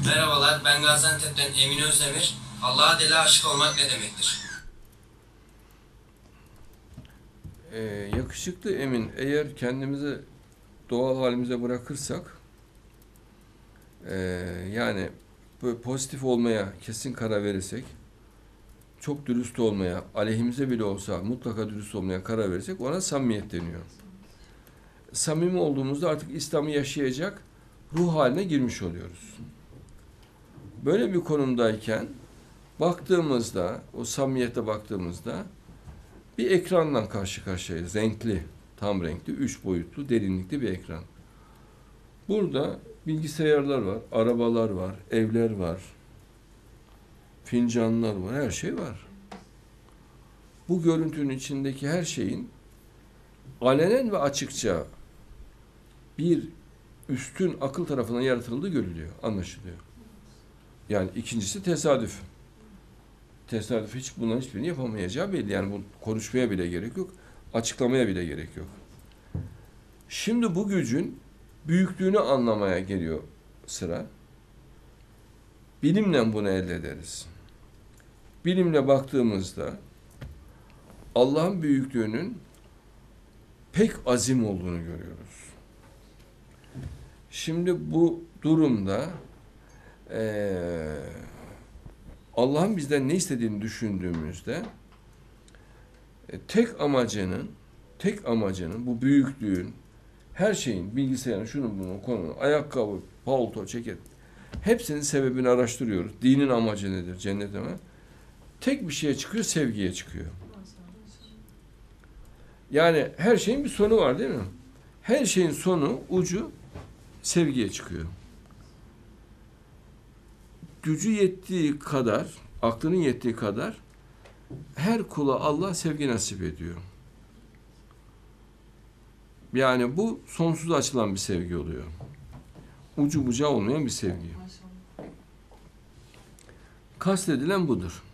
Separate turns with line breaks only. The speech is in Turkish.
Merhabalar, ben Gaziantep'ten Emin Özdemir. Allah'a deli aşık olmak ne demektir?
Yakışıklı Emin, eğer kendimizi doğal halimize bırakırsak, ee, yani böyle pozitif olmaya kesin karar verirsek, çok dürüst olmaya, aleyhimize bile olsa mutlaka dürüst olmaya karar verirsek ona samimiyet deniyor. Samimi olduğumuzda artık İslam'ı yaşayacak ruh haline girmiş oluyoruz. Böyle bir konumdayken baktığımızda, o samimiyete baktığımızda bir ekranla karşı karşıyayız. Renkli, tam renkli, 3 boyutlu, derinlikli bir ekran. Burada bilgisayarlar var, arabalar var, evler var, fincanlar var, her şey var. Bu görüntünün içindeki her şeyin alenen ve açıkça bir üstün akıl tarafından yaratıldığı görülüyor, anlaşılıyor. Yani ikincisi tesadüf. Tesadüf bunların hiçbirini yapamayacağı belli. Yani bu konuşmaya bile gerek yok, açıklamaya bile gerek yok. Şimdi bu gücün büyüklüğünü anlamaya geliyor sıra. Bilimle bunu elde ederiz. Bilimle baktığımızda Allah'ın büyüklüğünün pek azim olduğunu görüyoruz. Şimdi bu durumda Allah'ın bizden ne istediğini düşündüğümüzde tek amacının bu büyüklüğün, her şeyin, bilgisayarın, şunun bunun, konunun, ayakkabı, palto, ceket, hepsinin sebebini araştırıyoruz. Dinin amacı nedir, cennete mi? Tek bir şeye çıkıyor, sevgiye çıkıyor. Yani her şeyin bir sonu var değil mi? Her şeyin sonu, ucu sevgiye çıkıyor. Gücü yettiği kadar, aklının yettiği kadar her kula Allah sevgi nasip ediyor. Yani bu sonsuz açılan bir sevgi oluyor. Ucu bucağı olmayan bir sevgi. Kastedilen budur.